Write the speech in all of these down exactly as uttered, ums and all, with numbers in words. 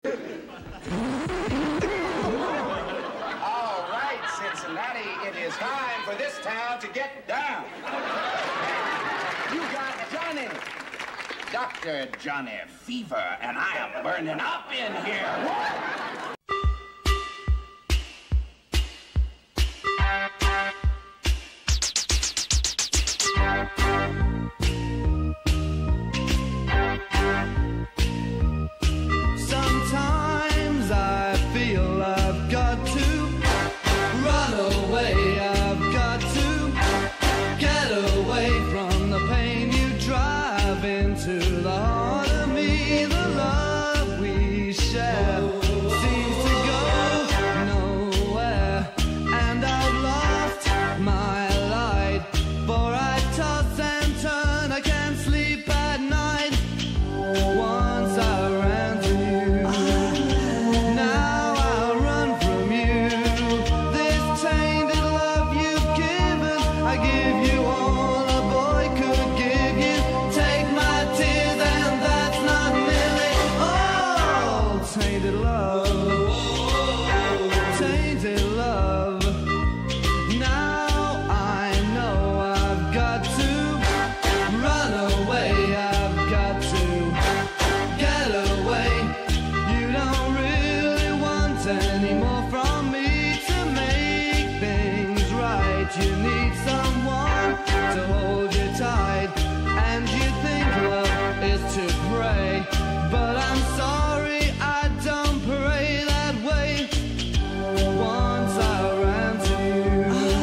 All right, Cincinnati, it is time for this town to get down. You got Johnny, Doctor Johnny Fever, and I am burning up in here. Sometimes I feel I've got to run away. I've got to get away from the pain you drive into the heart of me. The love we share seems to go nowhere, and I've lost my light, for I toss and turn. I can't sleep at night. Once I ran to you, now I run from you. This tainted love you've given, I give you all a boy could give you. Take my tears and that's not nearly all. Tainted love, tainted love. Now I know I've got to run away. I've got to get away. You don't really want any more from me to make things right. You need someone to hold you tight, and you think love is to pray, but I'm sorry, I don't pray that way. Once I ran to you,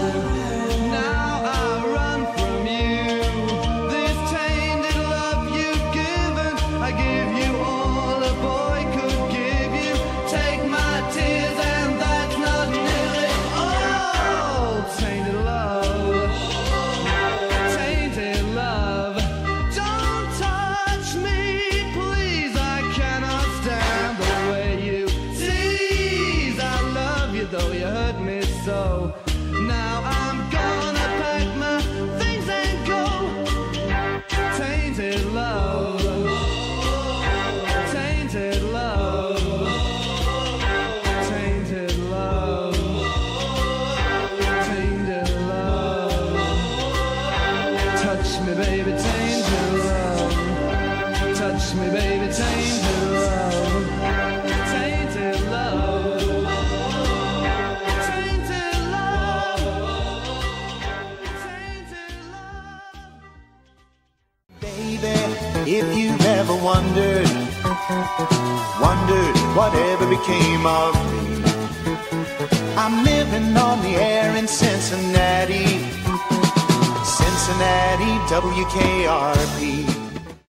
now I run from you. This tainted love you've given, I give you all a boy could give you. Take my tears and that's not nearly all. Tainted love, tainted love. Don't touch me, please. I cannot stand the way you tease. I love you though you hurt me so. Now I'm gonna pack my things and go. Tainted love, tainted love, tainted love, tainted love. Touch me, baby, tainted love. Touch me, baby, tainted love. Tainted love, tainted love, tainted love. Baby, if you've ever wondered, wondered whatever became of me, I'm living on the air in Cincinnati, Cincinnati, W K R P.